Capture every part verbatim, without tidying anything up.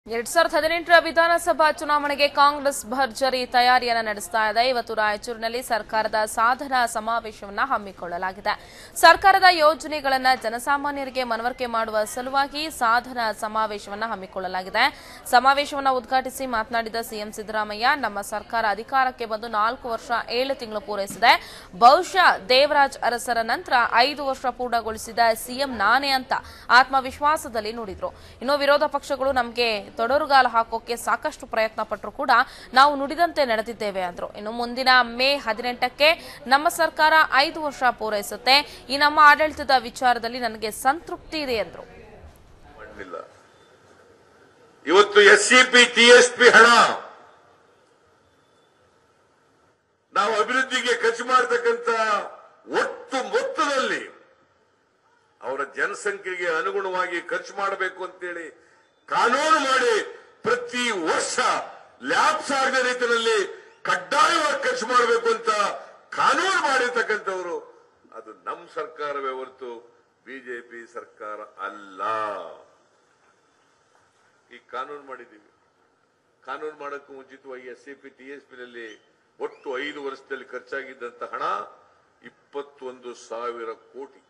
ಎರಡ್ ಸಾವಿರದ ಹದಿನೆಂಟರ ವಿಧಾನಸಭಾ ಚುನಾವಣೆಗೆ ಕಾಂಗ್ರೆಸ್ ಭರ್ಜರಿ ತಯಾರಿಯನ್ನು ನಡೆಸ್ತಾ ಇದೆ. ಇವತ್ತು ರಾಯಚೂರಿನಲ್ಲಿ ಸರ್ಕಾರದ ಸಾಧನಾ ಸಮಾವೇಶವನ್ನು ಹಮ್ಮಿಕೊಳ್ಳಲಾಗಿದೆ. ಸರ್ಕಾರದ ಯೋಜನೆಗಳನ್ನು ಜನಸಾಮಾನ್ಯರಿಗೆ ಮನವರಿಕೆ ಮಾಡುವ ಸಲುವಾಗಿ ಸಾಧನಾ ಸಮಾವೇಶವನ್ನು ಹಮ್ಮಿಕೊಳ್ಳಲಾಗಿದೆ. ಸಮಾವೇಶವನ್ನು ಉದ್ಘಾಟಿಸಿ ಮಾತನಾಡಿದ ಸಿಎಂ ಸಿದ್ದರಾಮಯ್ಯ, ನಮ್ಮ ಸರ್ಕಾರ ಅಧಿಕಾರಕ್ಕೆ ಬಂದು ನಾಲ್ಕು ವರ್ಷ ಏಳು ತಿಂಗಳು ಪೂರೈಸಿದೆ. ಬಹುಶಃ ದೇವರಾಜ್ ಅರಸರ ನಂತರ ಐದು ವರ್ಷ ಪೂರ್ಣಗೊಳಿಸಿದ ಸಿಎಂ ನಾನೇ ಅಂತ ಆತ್ಮವಿಶ್ವಾಸದಲ್ಲಿ ನುಡಿದ್ರು. ಇನ್ನು ವಿರೋಧ ಪಕ್ಷಗಳು ನಮಗೆ ತೊಡರುಗಾಲ ಹಾಕೋಕೆ ಸಾಕಷ್ಟು ಪ್ರಯತ್ನ ಪಟ್ಟರು ಕೂಡ ನಾವು ನುಡಿದಂತೆ ನಡೆದಿದ್ದೇವೆ ಅಂದ್ರು. ಇನ್ನು ಮುಂದಿನ ಮೇ ಹದಿನೆಂಟಕ್ಕೆ ನಮ್ಮ ಸರ್ಕಾರ ಐದು ವರ್ಷ ಪೂರೈಸುತ್ತೆ. ಈ ನಮ್ಮ ಆಡಳಿತದ ವಿಚಾರದಲ್ಲಿ ನನಗೆ ಸಂತೃಪ್ತಿ ಇದೆ ಎಂದ್ರು. ಇವತ್ತು ಎಸ್ಸಿಪಿ ಟಿಎಸ್ಪಿ ಹಣ ನಾವು ಅಭಿವೃದ್ಧಿಗೆ ಖರ್ಚು ಮಾಡತಕ್ಕಂತ ಒಟ್ಟು ಮೊತ್ತದಲ್ಲಿ ಅವರ ಜನಸಂಖ್ಯೆಗೆ ಅನುಗುಣವಾಗಿ ಖರ್ಚು ಮಾಡಬೇಕು ಅಂತೇಳಿ ಕಾನೂನು ಮಾಡಿ ಪ್ರತಿ ವರ್ಷ ಲ್ಯಾಬ್ಸ್ ಆಗದ ರೀತಿಯಲ್ಲಿ ಕಡ್ಡಾಯವಾಗಿ ಖರ್ಚು ಮಾಡಬೇಕು ಅಂತ ಕಾನೂನು ಮಾಡಿರ್ತಕ್ಕಂಥವರು ಅದು ನಮ್ಮ ಸರ್ಕಾರವೇ ಹೊರತು ಬಿಜೆಪಿ ಸರ್ಕಾರ ಅಲ್ಲ. ಈ ಕಾನೂನು ಮಾಡಿದ್ದೀವಿ. ಕಾನೂನು ಮಾಡೋಕ್ಕೂ ಮುಂಚಿತವಾಗಿ ಎಸ್ಸಿಪಿ ಟಿಎಸ್ಪಿನಲ್ಲಿ ಒಟ್ಟು ಐದು ವರ್ಷದಲ್ಲಿ ಖರ್ಚಾಗಿದ್ದಂತ ಹಣ ಇಪ್ಪತ್ತೊಂದು ಸಾವಿರ ಕೋಟಿ.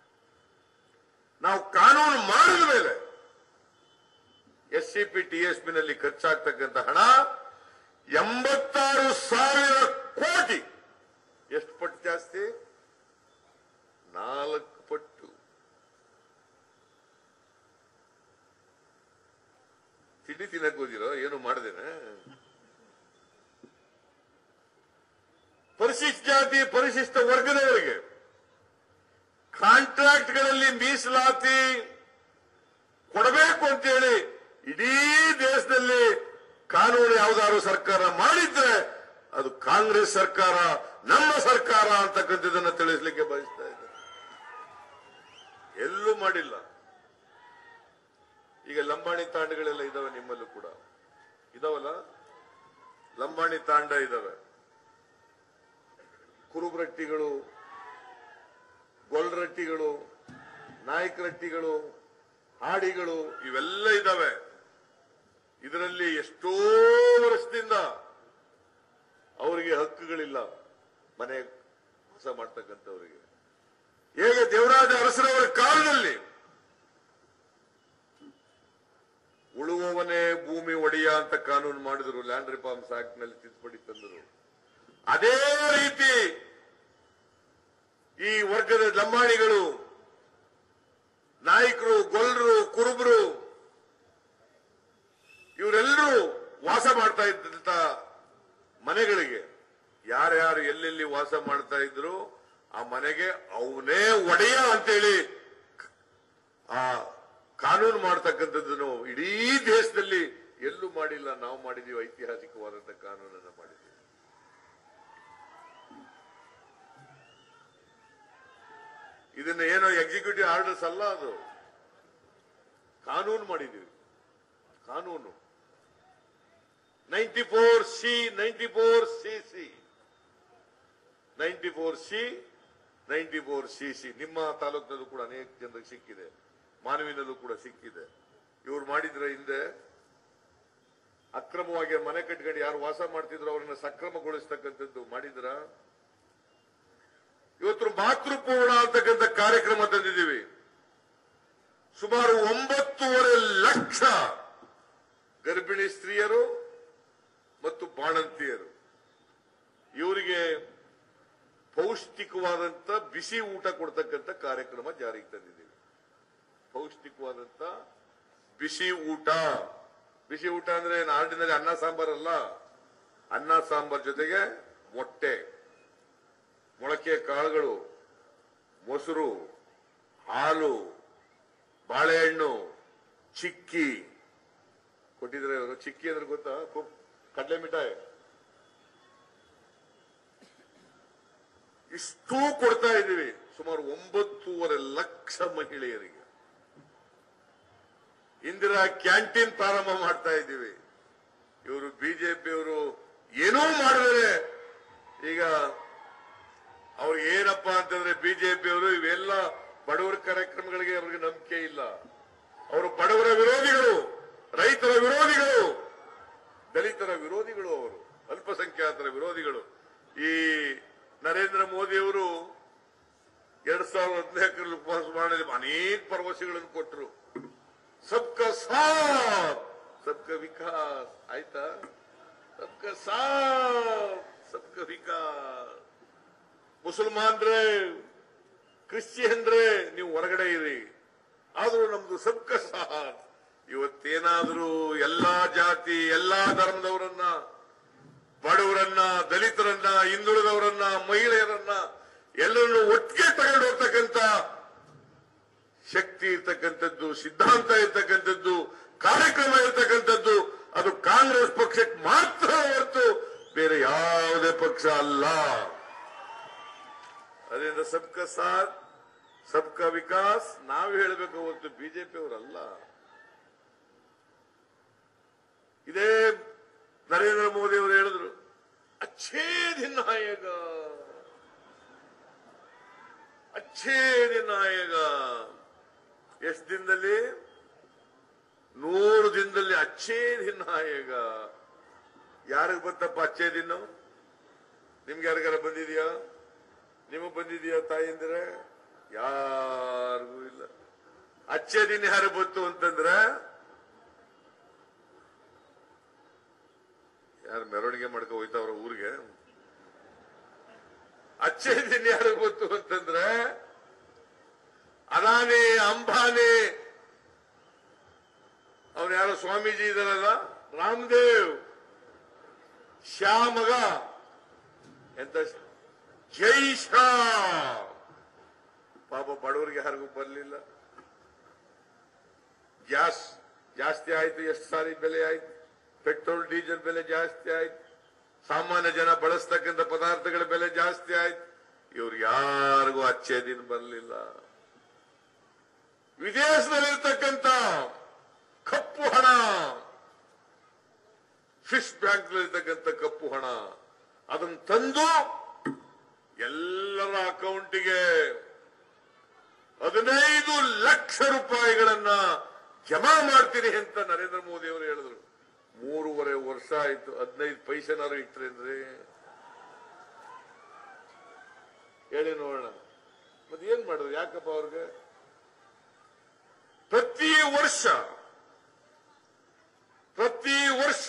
ನಾವು ಕಾನೂನು ಮಾಡಿದ ಮೇಲೆ ಎಸ್ಸಿಪಿ ಟಿಎಸ್ಪಿನಲ್ಲಿ ಖರ್ಚಾಗ್ತಕ್ಕಂಥ ಹಣ ಎಂಬತ್ತಾರು ಸಾವಿರ ಕೋಟಿ. ಎಷ್ಟು ಪಟ್ಟು ಜಾಸ್ತಿ? ನಾಲ್ಕು ಪಟ್ಟು. ತಿಂಡಿ ತಿನ್ನಕ್ ಹೋದಿರೋ ಏನು ಮಾಡದೇನೆ? ಪರಿಶಿಷ್ಟ ಜಾತಿ ಪರಿಶಿಷ್ಟ ವರ್ಗದವರಿಗೆ ಕಾಂಟ್ರಾಕ್ಟ್ಗಳಲ್ಲಿ ಮೀಸಲಾತಿ ಕೊಡಬೇಕು ಅಂತೇಳಿ ಇಡೀ ದೇಶದಲ್ಲಿ ಕಾನೂನು ಯಾವುದಾದ್ರು ಸರ್ಕಾರ ಮಾಡಿದ್ರೆ ಅದು ಕಾಂಗ್ರೆಸ್ ಸರ್ಕಾರ, ನಮ್ಮ ಸರ್ಕಾರ ಅಂತಕ್ಕಂಥದ್ದನ್ನು ತಿಳಿಸಲಿಕ್ಕೆ ಬಯಸ್ತಾ ಇದೆ. ಎಲ್ಲೂ ಮಾಡಿಲ್ಲ. ಈಗ ಲಂಬಾಣಿ ತಾಂಡಗಳೆಲ್ಲ ಇದಾವೆ, ನಿಮ್ಮಲ್ಲೂ ಕೂಡ ಇದಾವಲ್ಲ. ಲಂಬಾಣಿ ತಾಂಡ ಇದಾವೆ, ಕುರುಬರಟ್ಟಿಗಳು, ಗೊಲ್ರಟ್ಟಿಗಳು, ನಾಯಕರಟ್ಟಿಗಳು, ಹಾಡಿಗಳು ಇವೆಲ್ಲ ಇದಾವೆ. ಇದರಲ್ಲಿ ಎಷ್ಟೋ ವರ್ಷದಿಂದ ಅವರಿಗೆ ಹಕ್ಕುಗಳಿಲ್ಲ. ಮನೆ ಹೊಸ ಮಾಡ್ತಕ್ಕಂಥವರಿಗೆ ಹೇಗೆ ದೇವರಾಜ ಅರಸರವರ ಕಾಲದಲ್ಲಿ ಉಳುವವನೇ ಭೂಮಿ ಒಡೆಯ ಅಂತ ಕಾನೂನು ಮಾಡಿದ್ರು, ಲ್ಯಾಂಡ್ ರಿಫಾರ್ಮ್ಸ್ ಆಕ್ಟ್ ನಲ್ಲಿ ತಿದ್ದುಪಡಿ ತಂದರು. ಅದೇ ರೀತಿ ಈ ವರ್ಗದ ಲಂಬಾಣಿಗಳು, ನಾಯಕರು, ಗೊಲ್ಲರು, ಕುರುಬರು ಇವರೆಲ್ಲರೂ ವಾಸ ಮಾಡ್ತಾ ಇದ್ದಂತ ಮನೆಗಳಿಗೆ ಯಾರ್ಯಾರು ಎಲ್ಲೆಲ್ಲಿ ವಾಸ ಮಾಡ್ತಾ ಇದ್ರು ಆ ಮನೆಗೆ ಅವನೇ ಒಡೆಯ ಅಂತೇಳಿ ಆ ಕಾನೂನು ಮಾಡ್ತಕ್ಕಂಥದ್ದನ್ನು ಇಡೀ ದೇಶದಲ್ಲಿ ಎಲ್ಲೂ ಮಾಡಿಲ್ಲ. ನಾವು ಮಾಡಿದೀವಿ, ಐತಿಹಾಸಿಕವಾದಂತಹ ಕಾನೂನನ್ನು ಮಾಡಿದ್ದೀವಿ. ಇದನ್ನ ಏನೋ ಎಕ್ಸಿಕ್ಯೂಟಿವ್ ಆರ್ಡರ್ಸ್ ಅಲ್ಲ, ಅದು ಕಾನೂನು ಮಾಡಿದ್ದೀವಿ. ಕಾನೂನು ninety four C ninety four C C ninety four C ninety four C C ನಿಮ್ಮ ತಾಲೂಕಿನಲ್ಲೂ ಕೂಡ ಅನೇಕ ಜನರಿಗೆ ಸಿಕ್ಕಿದೆ, ಮಾನವಿನಲ್ಲೂ ಕೂಡ ಸಿಕ್ಕಿದೆ. ಇವ್ರು ಮಾಡಿದ್ರೆ ಹಿಂದೆ ಅಕ್ರಮವಾಗಿ ಮನೆ ಕಟ್ಕೊಂಡು ಯಾರು ವಾಸ ಮಾಡ್ತಿದ್ರು ಅವರನ್ನ ಸಕ್ರಮಗೊಳಿಸ್ತಕ್ಕಂಥದ್ದು ಮಾಡಿದ್ರ. ಇವತ್ತು ಮಾತೃಪೂರ್ಣ ಅಂತಕ್ಕಂಥ ಕಾರ್ಯಕ್ರಮ ತಂದಿದ್ದೀವಿ. ಸುಮಾರು ಒಂಬತ್ತೂವರೆ ಲಕ್ಷ ಗರ್ಭಿಣಿ ಸ್ತ್ರೀಯರು ಮತ್ತು ಬಾಣಂತಿಯರು ಇವರಿಗೆ ಪೌಷ್ಟಿಕವಾದಂತ ಬಿಸಿ ಊಟ ಕೊಡ್ತಕ್ಕಂಥ ಕಾರ್ಯಕ್ರಮ ಜಾರಿಗೆ ತಂದಿದ್ದೀವಿ. ಪೌಷ್ಟಿಕವಾದಂತ ಬಿಸಿ ಊಟ. ಬಿಸಿ ಊಟ ಅಂದ್ರೆ ಆರ್ಡಿನರಿ ಅನ್ನ ಸಾಂಬಾರ್ ಅಲ್ಲ. ಅನ್ನ ಸಾಂಬಾರ್ ಜೊತೆಗೆ ಮೊಟ್ಟೆ, ಮೊಳಕೆ ಕಾಳುಗಳು, ಮೊಸರು, ಹಾಲು, ಬಾಳೆಹಣ್ಣು, ಚಿಕ್ಕಿ ಕೊಟ್ಟಿದ್ರೆ. ಚಿಕ್ಕಿ ಅಂದ್ರೆ ಗೊತ್ತಾ? ಕಡಲೆ ಮಿಠಾಯಿ. ಇಷ್ಟೂ ಕೊಡ್ತಾ ಇದ್ದೀವಿ ಸುಮಾರು ಒಂಬತ್ತೂವರೆ ಲಕ್ಷ ಮಹಿಳೆಯರಿಗೆ. ಇಂದಿರಾ ಕ್ಯಾಂಟೀನ್ ಪ್ರಾರಂಭ ಮಾಡ್ತಾ ಇದ್ದೀವಿ. ಇವರು ಬಿಜೆಪಿಯವರು ಏನೂ ಮಾಡಿದರೆ ಈಗ ಅವ್ರಿಗೆ ಏನಪ್ಪಾ ಅಂತಂದ್ರೆ ಬಿಜೆಪಿಯವರು ಇವೆಲ್ಲ ಬಡವರ ಕಾರ್ಯಕ್ರಮಗಳಿಗೆ ಅವ್ರಿಗೆ ನಂಬಿಕೆ ಇಲ್ಲ. ಅವರು ಬಡವರ ವಿರೋಧಿಗಳು. ರೈತರ ವಿರೋಧಿಗಳು, ದಲಿತರ ವಿರೋಧಿಗಳು, ಅವರು ಅಲ್ಪಸಂಖ್ಯಾತರ ವಿರೋಧಿಗಳು. ಈ ನರೇಂದ್ರ ಮೋದಿಯವರು ಎರಡ್ ಸಾವಿರದ ಹದಿನಾಲ್ಕರಲ್ಲಿ ಉಪವಾಸದಲ್ಲಿ ಅನೇಕ ಭರವಸೆಗಳನ್ನು ಕೊಟ್ಟರು. ಸಬ್ಕಾ ಸಾಥ್ ಸಬ್ಕಾ ವಿಕಾಸ್ ಆಯ್ತಾ? ಸಬ್ಕಾ ಸಾಥ್ ಸಬ್ಕಾ ವಿಕಾಸ್. ಮುಸಲ್ಮಾನ್ರೆ, ಕ್ರಿಶ್ಚಿಯನ್ರೆ, ನೀವು ಹೊರಗಡೆ ಇರಿ, ಆದ್ರೂ ನಮ್ದು ಸಬ್ಕಾ ಸಾಥ್. ಇವತ್ತೇನಾದ್ರೂ ಎಲ್ಲಾ ಜಾತಿ, ಎಲ್ಲಾ ಧರ್ಮದವರನ್ನ, ಬಡವರನ್ನ, ದಲಿತರನ್ನ, ಹಿಂದುಳಿದವರನ್ನ, ಮಹಿಳೆಯರನ್ನ ಎಲ್ಲರನ್ನು ಒಟ್ಟಿಗೆ ತಗೊಂಡು ಹೋಗ್ತಕ್ಕಂಥ ಶಕ್ತಿ ಇರ್ತಕ್ಕಂಥದ್ದು, ಸಿದ್ಧಾಂತ ಇರ್ತಕ್ಕಂಥದ್ದು, ಕಾರ್ಯಕ್ರಮ ಇರ್ತಕ್ಕಂಥದ್ದು ಅದು ಕಾಂಗ್ರೆಸ್ ಪಕ್ಷಕ್ಕೆ ಮಾತ್ರ ಹೊರತು ಬೇರೆ ಯಾವುದೇ ಪಕ್ಷ ಅಲ್ಲ. ಅದರಿಂದ ಸಬ್ಕಾ ಸಾಥ್ ಸಬ್ಕಾ ವಿಕಾಸ್ ನಾವು ಹೇಳಬೇಕು ಹೊರತು ಬಿಜೆಪಿ ಅವರಲ್ಲ. ಇದೇ ನರೇಂದ್ರ ಮೋದಿ ಅವರು ಹೇಳಿದ್ರು, ಅಚ್ಛೇ ದಿನ ಆಯೇಗ, ಅಚ್ಛೇ ದಿನ ಆಯೇಗ. ಎಷ್ಟು ದಿನದಲ್ಲಿ? ನೂರು ದಿನದಲ್ಲಿ ಅಚ್ಛೇ ದಿನ ಆಯೇಗ. ಯಾರಿಗೆ ಬಂತಪ್ಪ ಅಚ್ಛೇ ದಿನ? ನಿಮ್ಗೆ ಯಾರಿಗಾರ ಬಂದಿದ್ಯಾ? ನಿಮಗ್ ಬಂದಿದ್ಯಾ ತಾಯಿಂದ್ರೆ? ಯಾರಿಗೂ ಇಲ್ಲ. ಅಚ್ಛೇ ದಿನ ಯಾರು ಬಂತು ಅಂತಂದ್ರೆ ಯಾರು ಮೆರವಣಿಗೆ ಮಾಡ್ಕೊ ಹೋಯ್ತವ್ರ ಊರಿಗೆ. ಅಚ್ಚೇ ದಿನ ಯಾರು ಗೊತ್ತು ಅಂತಂದ್ರೆ ಅದಾನಿ, ಅಂಬಾನಿ, ಅವ್ರು ಯಾರೋ ಸ್ವಾಮೀಜಿ ಇದಾರಲ್ಲ, ರಾಮದೇವ್, ಶ್ಯಾ ಮಗ ಎಂತ ಜೈ ಶಾ. ಪಾಪ ಬಡವರಿಗೆ ಯಾರಿಗೂ ಬರಲಿಲ್ಲ. ಗ್ಯಾಸ್ ಜಾಸ್ತಿ ಆಯ್ತು, ಎಷ್ಟು ಸಾರಿ ಬೆಲೆ ಆಯ್ತು, ಪೆಟ್ರೋಲ್ ಡೀಸೆಲ್ ಬೆಲೆ ಜಾಸ್ತಿ ಆಯ್ತು, ಸಾಮಾನ್ಯ ಜನ ಬಳಸ್ತಕ್ಕಂಥ ಪದಾರ್ಥಗಳ ಬೆಲೆ ಜಾಸ್ತಿ ಆಯ್ತು. ಇವ್ರಿಗೆ ಯಾರಿಗೂ ಅಚ್ಚೇ ದಿನ ಬರಲಿಲ್ಲ. ವಿದೇಶದಲ್ಲಿರ್ತಕ್ಕಂಥ ಕಪ್ಪು ಹಣ, ಸ್ವಿಸ್ ಬ್ಯಾಂಕ್ನಲ್ಲಿರ್ತಕ್ಕಂಥ ಕಪ್ಪು ಹಣ, ಅದನ್ನು ತಂದು ಎಲ್ಲರ ಅಕೌಂಟಿಗೆ ಹದಿನೈದು ಲಕ್ಷ ರೂಪಾಯಿಗಳನ್ನ ಜಮಾ ಮಾಡ್ತೀನಿ ಅಂತ ನರೇಂದ್ರ ಮೋದಿ ಅವರು ಹೇಳಿದ್ರು. ಮೂರುವರೆ ವರ್ಷ ಆಯ್ತು, ಹದಿನೈದು ಪೈಸೆನಾರು ಇಟ್ರೆ ಅಂದ್ರೆ ಹೇಳಿ ನೋಡೋಣ. ಮತ್ತೆ ಏನ್ ಮಾಡಿದ್ರು? ಯಾಕಪ್ಪ ಅವ್ರಿಗೆ ಪ್ರತಿ ವರ್ಷ ಪ್ರತಿ ವರ್ಷ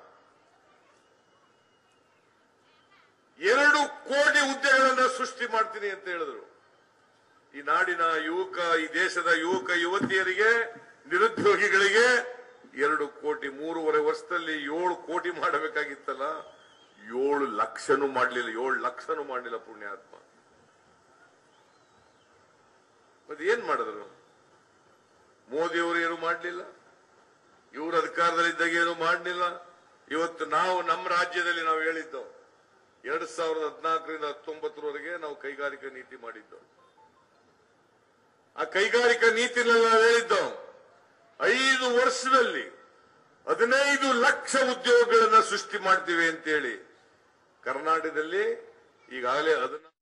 ಎರಡು ಕೋಟಿ ಹುದ್ದೆಗಳನ್ನ ಸೃಷ್ಟಿ ಮಾಡ್ತೀನಿ ಅಂತ ಹೇಳಿದ್ರು. ಈ ನಾಡಿನ ಯುವಕ, ಈ ದೇಶದ ಯುವಕ ಯುವತಿಯರಿಗೆ, ನಿರುದ್ಯೋಗಿಗಳಿಗೆ ಎರಡು ಕೋಟಿ. ಮೂರುವರೆ ವರ್ಷದಲ್ಲಿ ಏಳು ಕೋಟಿ ಮಾಡಬೇಕಾಗಿತ್ತಲ್ಲ, ಏಳು ಲಕ್ಷನೂ ಮಾಡಲಿಲ್ಲ. ಏಳು ಲಕ್ಷನೂ ಮಾಡಲಿಲ್ಲ ಪುಣ್ಯಾತ್ಮ. ಮತ್ತೆ ಏನ್ ಮಾಡಿದ್ರು? ಮೋದಿಯವರು ಏನು ಮಾಡಲಿಲ್ಲ, ಇವರು ಅಧಿಕಾರದಲ್ಲಿದ್ದಾಗ ಏನು ಮಾಡಲಿಲ್ಲ. ಇವತ್ತು ನಾವು ನಮ್ಮ ರಾಜ್ಯದಲ್ಲಿ ನಾವು ಹೇಳಿದ್ದು ಎರಡ್ ಸಾವಿರದ ಹದಿನಾಲ್ಕರಿಂದ ಹತ್ತೊಂಬತ್ತರವರೆಗೆ ನಾವು ಕೈಗಾರಿಕಾ ನೀತಿ ಮಾಡಿದ್ದು. ಆ ಕೈಗಾರಿಕಾ ನೀತಿನಲ್ಲಿ ನಾವು ಹೇಳಿದ್ದು ಐದು ವರ್ಷದಲ್ಲಿ ಹದಿನೈದು ಲಕ್ಷ ಉದ್ಯೋಗಗಳನ್ನ ಸೃಷ್ಟಿ ಮಾಡ್ತೀವಿ ಅಂತೇಳಿ. ಕರ್ನಾಟಕದಲ್ಲಿ ಈಗಾಗಲೇ ಅದನ್ನ